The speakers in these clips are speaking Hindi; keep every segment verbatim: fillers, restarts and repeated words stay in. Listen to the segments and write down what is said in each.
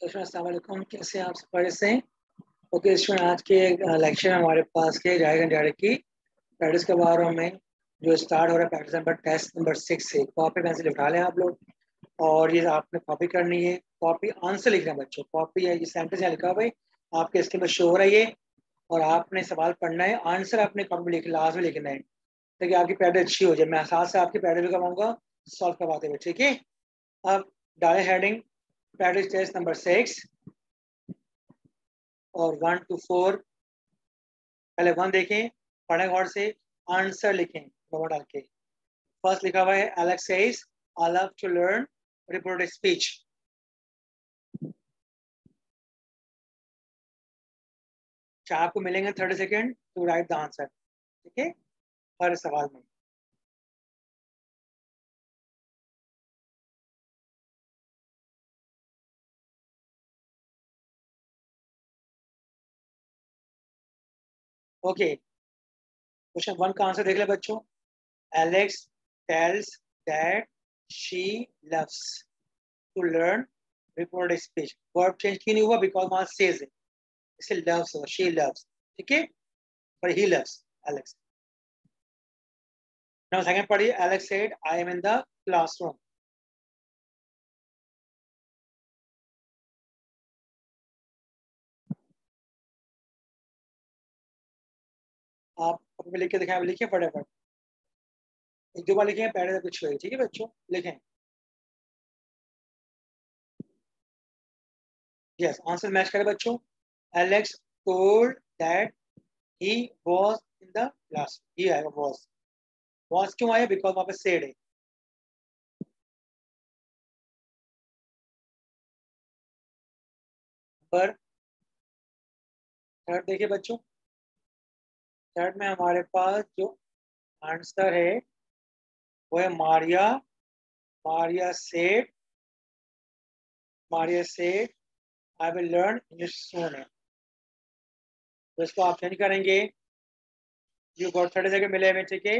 अस्सलाम वालेकुम, कैसे हैं आप सब पढ़े से? ओके स्टूडेंट, आज के लेक्चर में हमारे पास के जाएगा डायरेक्ट की प्रैक्टिस के बारे में जो स्टार्ट हो रहा है practice number test number six से। कॉपी पेंसिल उठा लें आप लोग और ये आपने कॉपी करनी है। कॉपी आंसर लिखना है बच्चों, कॉपी है ये सेंटेंस यहाँ लिखा हुआ है आपके इसके में शो हो रहा है ये, और आपने सवाल पढ़ना है, आंसर अपने कॉपी में लिख लास्ट में लिखना है ताकि आपकी प्रैक्टिस अच्छी हो जाए। मैं साथ से आपकी प्रैक्टिस भी करवाऊंगा सॉल्व करवाते हुए, ठीक है। अब डाले heading practice test number six और वन टू फोर। पहले वन देखें, पढ़ें गौर से, आंसर लिखें डबल डाल के। फर्स्ट लिखा हुआ है Alex says I love to learn report speech. आपको मिलेंगे thirty second to write the answer, ठीक है, हर सवाल में। ओके, क्वेश्चन वन का आंसर देख ले बच्चों। Alex tells that she loves to learn report speech. Verb change क्यों नहीं हुआ? बिकॉज वहां सेज है, इसे लव्स होगा, शी लव्स, ठीक है, पर ही लव्स एलेक्स। नाउ सेकंड पढ़िए, Alex said I am in the classroom. आप अपने लिख के दिखाएं, लिखिए फटाफट, एक दो बार लिखें पहले कुछ हुए, ठीक है बच्चों, लिखें। यस, आंसर मैच करें बच्चों। Alex told that he was in the class, he आएगा वाज। वाज क्यों आया? बिकॉज वहां पे सेड है। पर थर्ड देखिए बच्चों, थर्ड में हमारे पास जो आंसर है वो है Maria. Maria said, Maria said I will learn English soon है, तो इसको आप चेंज करेंगे। यू गॉट थर्टी सेकंड मिले हमें, ठीक है।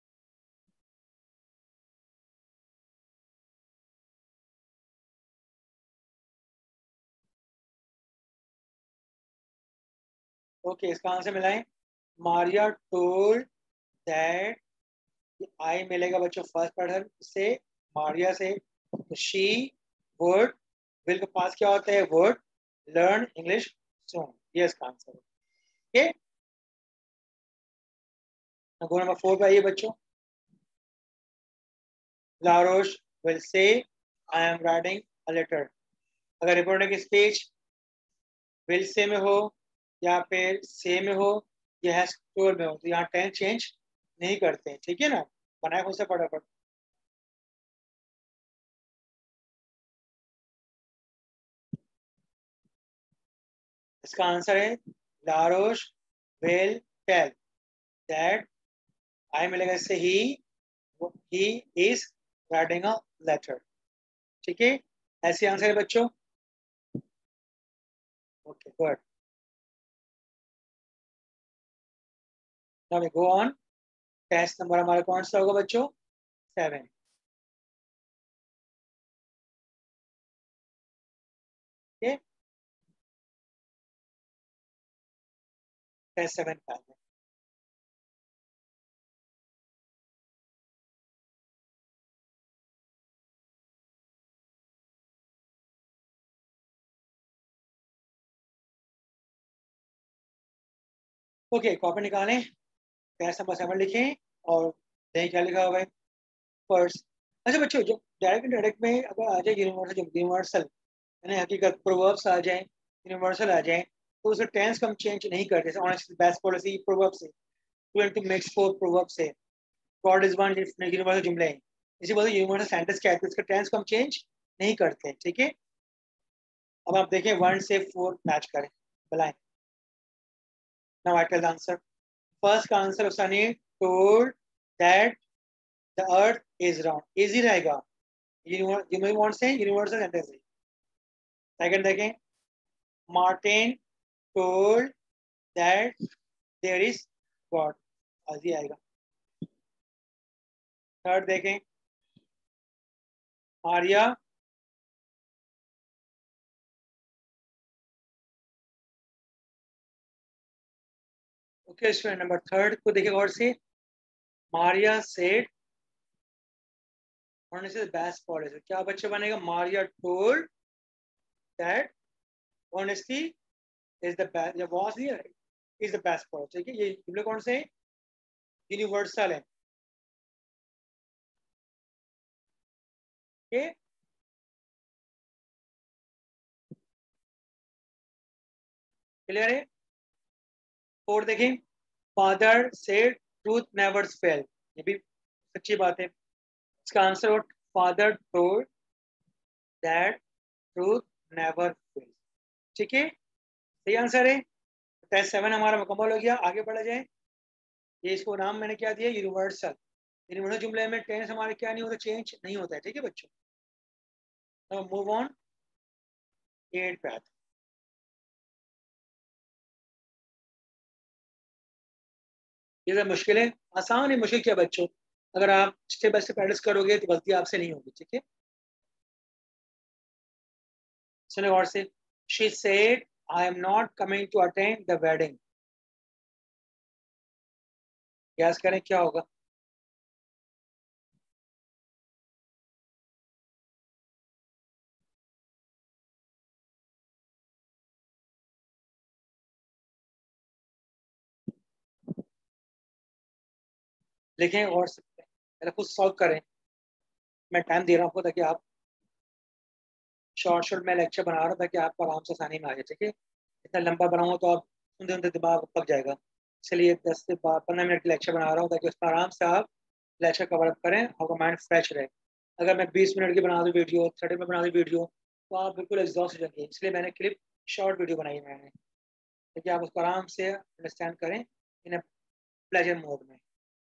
ओके, इसका आंसर मिलाएं। मारिया टोल्ड दैट, आई मिलेगा बच्चों फर्स्ट पर्सन से, मारिया से, तो शी वर्ड, विल के पास क्या होता है? वर्ड, लर्न इंग्लिश सून, ये इसका आंसर है। गो नंबर फोर पे आइए बच्चों। Laroche will say I am writing a letter. अगर रिपोर्टिंग स्पीच विल से में हो या फिर से में हो या हैज टोल्ड में हो तो यहाँ टेंस चेंज नहीं करते हैं, ठीक है ना। बनाए खुद से फटाफट। इसका आंसर है Laroche will tell that, I मिलेगा इससे ही, he is writing a letter, ठीक है। ऐसे आंसर है बच्चों। Okay good, now we go on. Test number हमारा कौन सा होगा बच्चों? सेवन, ठीक, टेस्ट सेवन का है। ओके, कॉपी निकालें, टेस्ट नंबर सेवन लिखें और देखें क्या लिखा हुआ है। फर्स्ट, अच्छा बच्चों, जो डायरेक्ट डायरेक्ट में अगर आ जाए यूनिवर्सल, जो यूनिवर्सल यानी हकीकत प्रोवर्ब्स आ जाए, यूनिवर्सल आ जाए, तो उसे टेंस हम चेंज नहीं करते। जैसे ऑनेस्ट बेस्ट पॉलिसी प्रोवर्ब से, टू मिक्स फोर प्रोवर्ब से, गॉड इज वन यूनिवर्सल जुमले हैं। इसी वजह से यूनिवर्सल सेंटेंस क्या है, तो इसका टेंस को हम चेंज नहीं करते, ठीक है। अब आप देखें वन से फोर मैच करें, बुलाएं। Now I tell the answer. First का answer Sunny told that the earth is round, easy रहेगा, यूनिवर्सल से यूनिवर्सल सेंटेंस है। सेकंड देखें, Martin told that there is God, easy आएगा। थर्ड देखें, Maria okay student, number third को देखिए गौर से। मारिया सेड बेस्ट पॉलिसी, क्या बच्चा बनेगा? Maria told that honesty is the best, या was here is the best policy. ठीक है, ये जुमले कौन से हैं? यूनिवर्सल है। ओके, क्लियर है? और देखें, father said truth never fail, ये भी सच्ची बात है। इसका आंसर और father told that truth never fail. ठीक है, सही आंसर है। टेस्ट सेवन हमारा मुकम्मल हो गया, आगे बढ़ा जाए। ये इसको नाम मैंने क्या दिया? यूनिवर्सल। यूनिवर्सल जुमले में टेंस हमारे क्या नहीं होता? चेंज नहीं होता है। ठीक है बच्चों, तो मूव ऑन एट पे आते। ये सब मुश्किल है, आसान है, मुश्किल क्या बच्चों? अगर आप स्टेप बाय स्टेप प्रैक्टिस करोगे तो गलती आपसे नहीं होगी। ठीक है, सुने गौर से। She said I am not coming to attend the wedding. Guess करें क्या होगा? लिखें और से खुद सॉल्व करें। मैं टाइम दे रहा हूँ आपको ताकि आप शॉर्ट शॉर्ट में लेक्चर बना रहा हूँ ताकि आपको आराम से आसानी में आ जाए। ठीक है, इतना लंबा बनाऊंगा तो आप सुनते सुनते दिमाग पक जाएगा। इसलिए दस से पंद्रह मिनट की लेक्चर बना रहा हूँ ताकि उसमें आराम से आप लेक्चर कवर अप करें, आपका माइंड फ्रेश रहे। अगर मैं बीस मिनट की बना दूँ वीडियो, थर्टी मिनट बना दूँ वीडियो, तो आप बिल्कुल एग्जॉस्ट हो जाएंगे। इसलिए मैंने क्लिप शॉर्ट वीडियो बनाई है मैंने, ताकि आप उसको आराम से अंडरस्टैंड करें इन प्लेजर मोड में।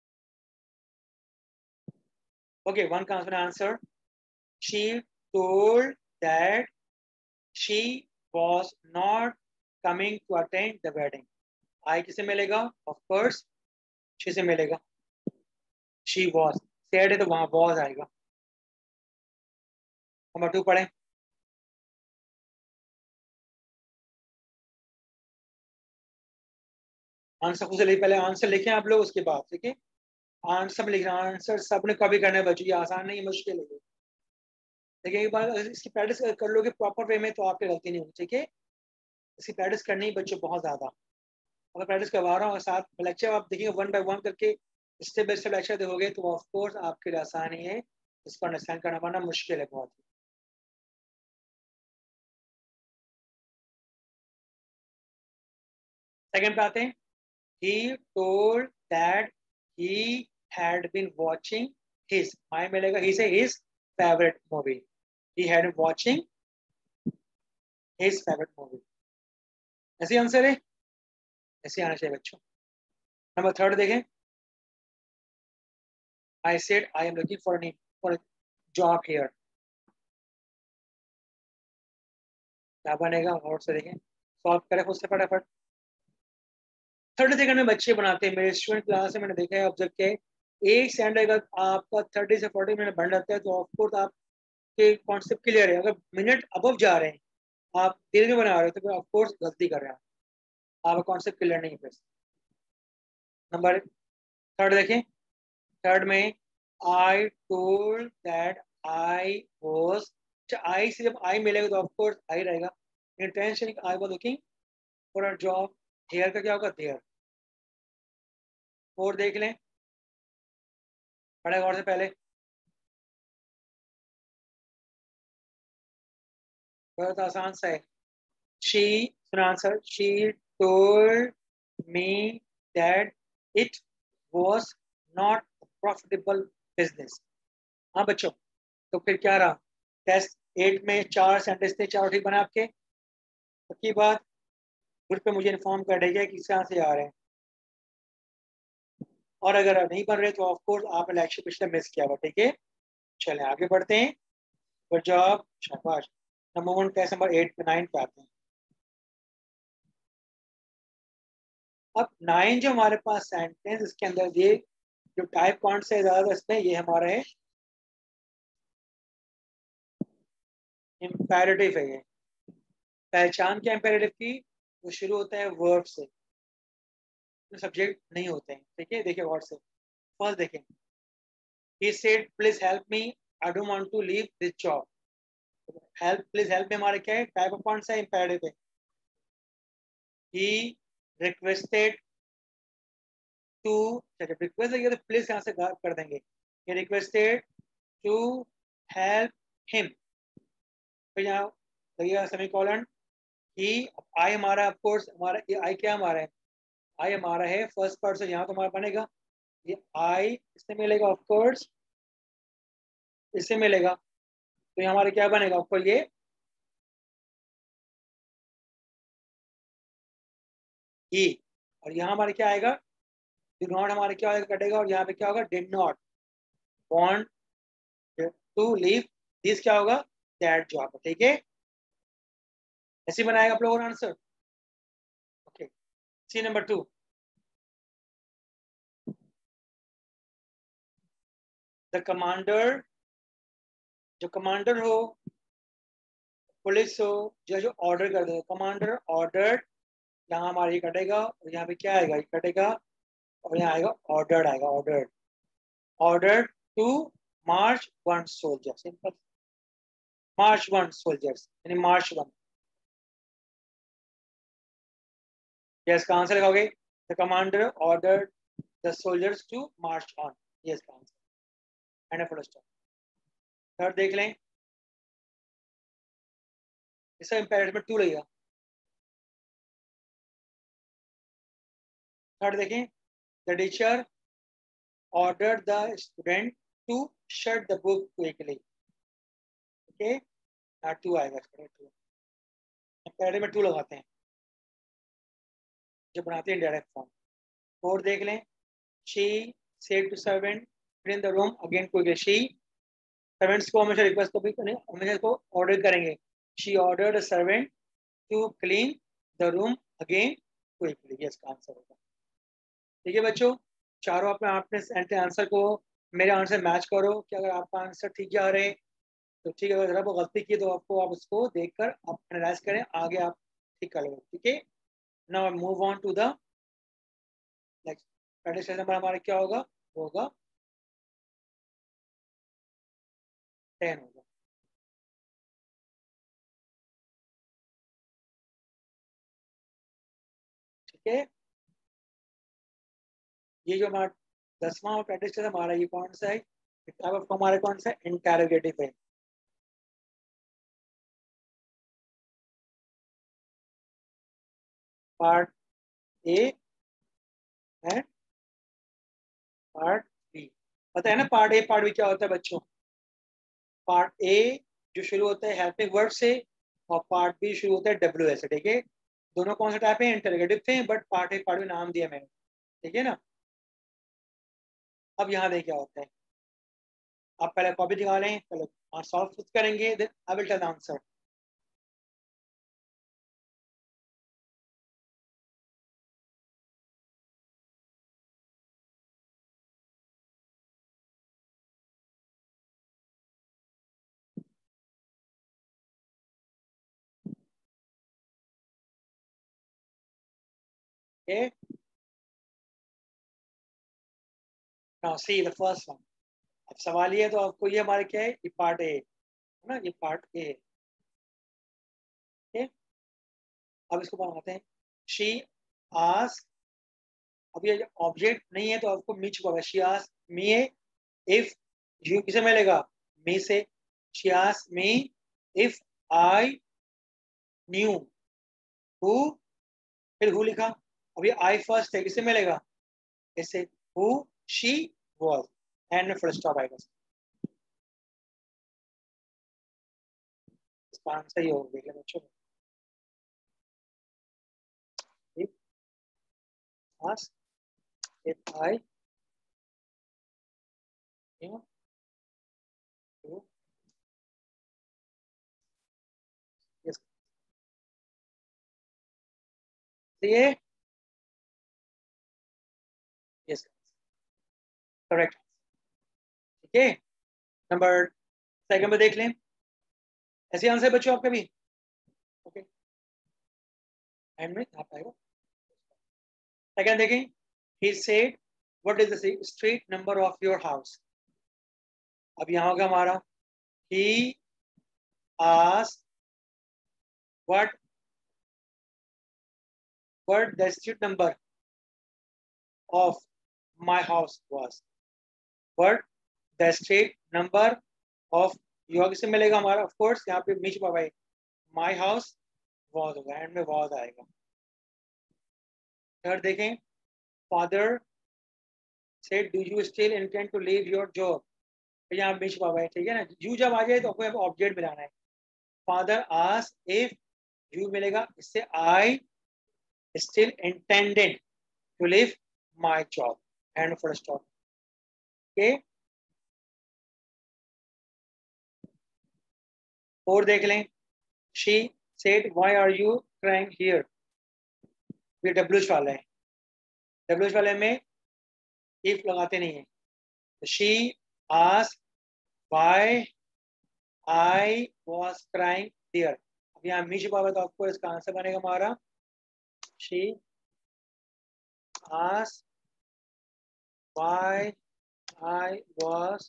ओके, वन का answer, she told that she was not coming to attend the wedding. I किसे मिलेगा? ऑफ कोर्स शी से मिलेगा। शी was said है तो वहां was आएगा। नंबर टू पढ़ें। आंसर खुद से लिख, पहले आंसर लिखें आप लोग, उसके बाद। ठीक है, आंसर में लिखना, आंसर सबने कभी करना है बच्चों, ये आसान नहीं, मुश्किल है। लेकिन एक बार इसकी प्रैक्टिस कर लोगे प्रॉपर वे में तो आपकी गलती नहीं होगी। ठीक है, इसकी प्रैक्टिस करनी है बच्चों बहुत ज्यादा। अगर प्रैक्टिस करवा रहा हूँ साथ लेक्चर आप देखिए वन बाय वन करके स्टेप बाय स्टेप लेक्चर देखोगे तो ऑफ कोर्स आपके लिए आसानी है इसको अंडरस्टैंड करना, वरना मुश्किल है बहुत। सेकंड पे आते हैं। he told that he had been watching his, my मिलेगा he से his favorite movie, he had been watching his favorite movie। ऐसे आंसर है, ऐसे आना चाहिए बच्चों। नंबर थर्ड देखें। I said I am looking for an for a job here, क्या बनेगा? और से देखें, सॉल्व करें खुद से फटाफट। थर्टी सेकंड में बच्चे बनाते हैं, मेरे स्टूडेंट क्लास में मैंने देखा है, ऑब्जर्व किया है। एक सेकंड अगर आपका थर्टी से फोर्टी मिनट बन जाता है तो ऑफकोर्स आपके कॉन्सेप्ट क्लियर है। अगर मिनट अबव जा रहे हैं, आप दिल में बना रहे हो, तो फिर ऑफकोर्स गलती कर रहे हैं, आपका कॉन्सेप्ट क्लियर नहीं है। नंबर थर्ड देखें। थर्ड में I told that I was, I say जब आई मिलेगा तो ऑफकोर्स आई रहेगा। Intention I was looking for a job, here का क्या होगा? देयर। और देख लें, बड़े गौर से पहले, बहुत आसान सा है। शी, सुना answer, she told me that it was not profitable business. हाँ बच्चों, तो फिर क्या रहा? टेस्ट एट में चार सेंटेंस थे, चार ठीक बना आपके। पक्की बात, ग्रुप पे मुझे इन्फॉर्म कर देगा कि कहाँ से आ रहे हैं, और अगर नहीं बन रहे तो ऑफकोर्स आपने लेक्चर पिछले मिस किया हुआ। ठीक है, चले आगे बढ़ते हैं। गुड जॉब, शाबाश। Number one test number eight पे नाइन पे आते हैं। अब नाइन जो हमारे पास सेंटेंस, इसके अंदर ये जो टाइप कौन से ज्यादा इसमें, ये हमारा है इम्पेरेटिव है। ये पहचान क्या इम्पेरेटिव की? वो शुरू होता है वर्ब से। सब्जेक्ट नहीं होते हैं, ठीक है। देखिए वर्ड से फर्स्ट देखें, he said please help me, I don't want to leave this job. Help please help में हमारे क्या है, टाइप ऑफ कौन सा इंपेरेटिव है, he requested to, जब रिक्वेस्ट लगे तो प्लीज यहाँ से कर देंगे, he requested to help him, फिर यहाँ लगेगा सेमीकोलन, ही, आई हमारा ऑफ कोर्स हमारा आई क्या हमारा है, आई हमारा है फर्स्ट पर्सन, यहाँ तो हमारा बनेगा ये आई, इससे मिलेगा ऑफ कोर्स, इससे मिलेगा, तो यहाँ हमारे क्या बनेगा आपको ये ही, और यहाँ हमारे क्या आएगा, डू नॉट हमारे क्या आएगा कटेगा, और यहाँ पे क्या होगा, did not want to leave this क्या होगा, दैट जॉब, ठीक है। ऐसे बनाएगा आप लोगों ने answer. Okay, see number two, the commander, जो कमांडर हो, पुलिस हो, जो जो ऑर्डर कर दे, कमांडर ऑर्डर, यहाँ हमारे ये कटेगा और यहाँ पे क्या आएगा, ये कटेगा और यहाँ आएगा ऑर्डर्ड आएगा, ordered, ordered to march one soldier, simple, march one soldiers यानी मार्च वन, यस का आंसर लगाओगे, the commander ordered the soldiers to march on, yes का answer, and full stop. Third देख लें, इसका इंपेरेटिव में टू लगेगा, थर्ड देखें, the teacher ordered the student to shut the book quickly, okay, ना टू आएगा, पहले में टू लगाते हैं जब बनाते हैं डायरेक्ट फॉर्म। फोर देख लें, she said to servant clean the room again quickly, she, servants को हमेशा रिक्वेस्ट कभी करें, हमेशा को ऑर्डर करेंगे, she ordered a servant to clean the room again quickly, ये इसका आंसर होगा, ठीक है बच्चों। चारों अपने आपने आंसर को मेरे आंसर मैच करो कि अगर आपका आंसर ठीक जा रहे तो ठीक है, अगर आप गलती की तो आपको आप उसको देखकर आप एनालाइज करें, आगे आप ठीक कर लो, ठीक है। Now move on to the next, practice number हमारा क्या होगा, होगा टेन होगा, ठीक है। ये जो हमारा दसवां प्रैक्टिस हमारा ये कौन सा है, किताब आपको हमारे कौन सा इंटरोगेटिव है, part A and part B, पता है ना पार्ट ए पार्ट बी क्या होता है बच्चों, पार्ट ए जो शुरू होता है हेल्पिंग वर्ड से और पार्ट बी शुरू होता है डब्ल्यू एस से, ठीक है। दोनों कौन से टाइप है, इंटरोगेटिव थे, but part A part B नाम दिया मैंने, ठीक है ना। अब यहाँ देखिए क्या होता है, आप पहले कॉपी दिखा लें, पहले सॉल्व करेंगे, then I will tell the answer. Okay, now see the first one। अब सवाल ये है तो आपको ये हमारे क्या है, ये पार्ट ए है ना, ये पार्ट ए है, okay? अब इसको बनाते हैं, शी आस्क, अब ये ऑब्जेक्ट नहीं है तो आपको मी छुपा, शी आस्क मी है, इफ यू किसे मिलेगा, मी से, she ask me if I knew who, फिर हु लिखा, अभी आई फर्स्ट है, किसे मिलेगा, ऐसे हु शी वाज, एंड में फुल स्टॉप आएगा, इसका आंसर ये होगा, देख लें बच्चों, ask if I knew who, yes, ये यस करेक्ट, ठीक है। नंबर सेकंड में देख लें, ऐसे आंसर बच्चों आपका भी, ओके, एंड में यहाँ पाएगा। सेकंड देखें, he said what is the street number of your house. अब यहाँ होगा हमारा he asked what what the street number of my house was. What the street number of your किससे मिलेगा हमारा? Of course यहाँ पे मीच पाए my house was होगा, एंड में was आएगा. थर्ड देखें, father said do you still intend to leave your job. तो यहाँ मीच पाए, ठीक है ना. you जब आ जाए तो आपको ऑब्जेक्ट मिलाना है. father asked if you मिलेगा, इससे I still intended to leave my job and full stop. Okay. और देख लें, she said why are you crying here. ये डब्ल्यूच वाला है, डब्ल्यूच वाले में if लगाते नहीं है. she asked why I was crying there. अब यहाँ मी छुपा हुआ तो आपको इसका आंसर बनेगा हमारा she asked why I was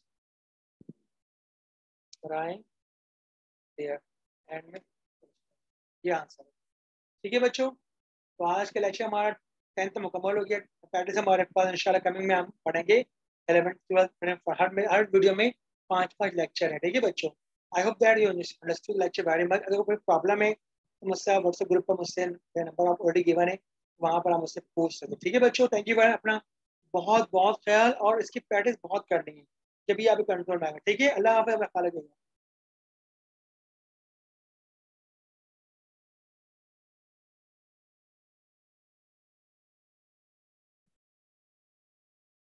crying there end में ये आंसर है. ठीक है बच्चों, तो आज का लेक्चर हमारा टेंथ मुकम्मल हो गया. प्रैक्टिस हमारे पास इंशाल्लाह कमिंग में हम पढ़ेंगे इलेवेंथ ट्वेल्थ. हर में हर वीडियो में पांच पांच लेक्चर है. ठीक है बच्चों, I hope that you understood lecture very much. अगर कोई प्रॉब्लम है तो मुझसे व्हाट्सएप ग्रुप पर मुझसे नंबर आप ऑलरेडी गिवन है, वहाँ पर आप मुझसे पूछ सकते. ठीक है बच्चों, थैंक यू. अपना बहुत बहुत ख्याल और इसकी प्रैक्टिस बहुत करनी है, जब भी आप कंट्रोल में आएगा. ठीक है, अल्लाह हाफ़िज़.